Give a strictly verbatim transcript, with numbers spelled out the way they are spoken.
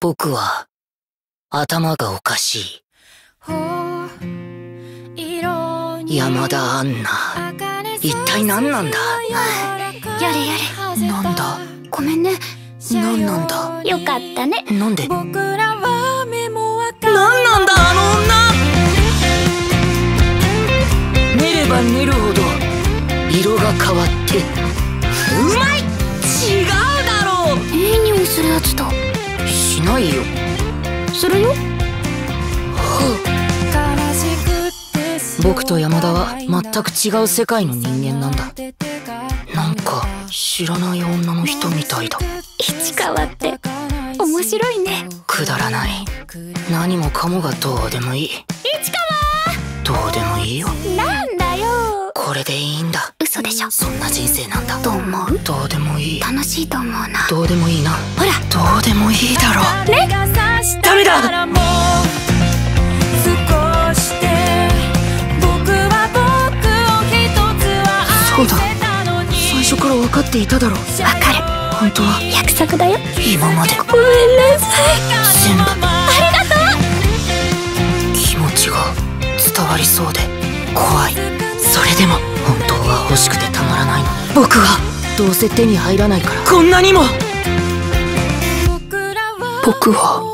僕は頭がおかしい。山田アンナ、一体何なんだ。 やれやれ。 なんだ。 ごめんね。 何なんだ。 よかったね。 なんで。何なんだあの女。練れば練るほど色が変わってうまい。違うだろう。 いい匂いするやつだ。 しないよ。 するよ。 はあ、僕と山田は全く違う世界の人間なんだ。なんか知らない女の人みたいだ。 市川って面白いね。 くだらない。何もかもがどうでもいい。 市川どうでもいいよ。 なんだよ。 これでいいんだ。 嘘でしょ。 そんな人生なんだ。 どう思う？ どうでもいい。 楽しいと思うな。 どうでもいいな。 ほら、 どうでもいいだろう。 ね。 ダメだ。そうだ。最初から分かっていただろう。 わかる。 本当は約束だよ。 今までごめんなさい。 全部ありがとう。 気持ちが伝わりそうで怖い。それでも本当は欲しくてたまらないのに。僕はどうせ手に入らないからこんなにも。僕は